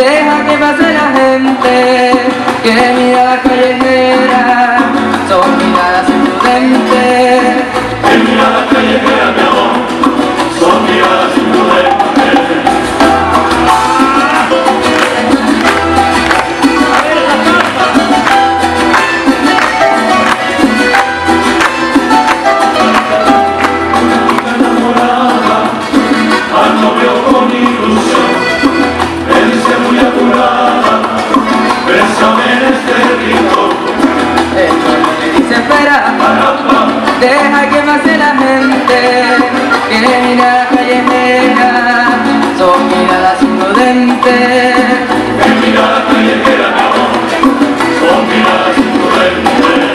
Deja que pase la gente, que miradas callejeras son miradas imprudentes. Que miradas callejeras, mi amor, son miradas imprudentes. Al novio con ilusión, le dice muy apurada, bésame en este rincón. El novio le dice espera, deja que pase la gente, que miradas callejeras son miradas imprudentes. Que miradas callejeras, mi amor, son miradas imprudentes.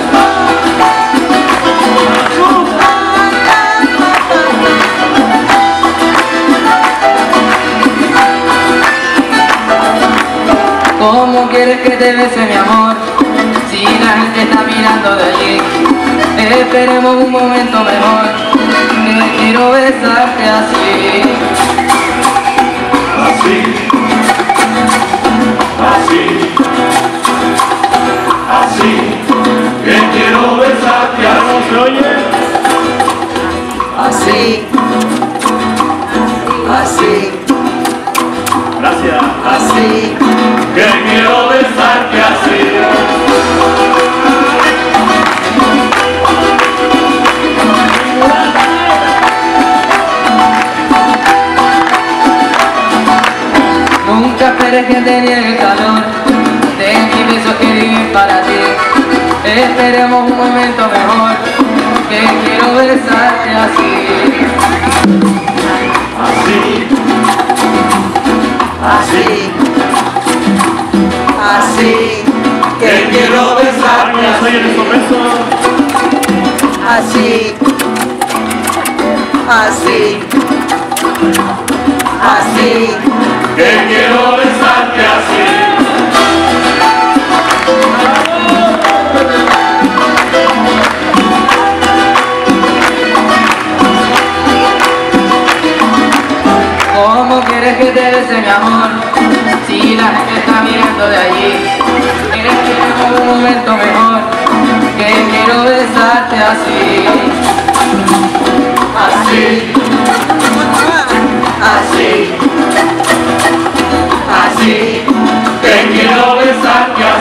¿Cómo quieres que te bese, mi amor? Si la gente está mirando de allí. Esperemos un momento mejor, que quiero besarte así. Así, así, así, que quiero besarte así. Así, así, Gracias. así. Que quiero besarte así. Nunca esperes que te niegue el calor de mis besos que viven para ti. Esperemos un momento mejor, que quiero besarte así. Así, Así, así, que quiero besarte así. así, así, así. Que quiero besarte así. ¿Cómo quieres que te bese, mi amor? Si la gente está mirando de allí. Esperemos un momento mejor, que quiero besarte así. Así, así, así. Que quiero besarte así.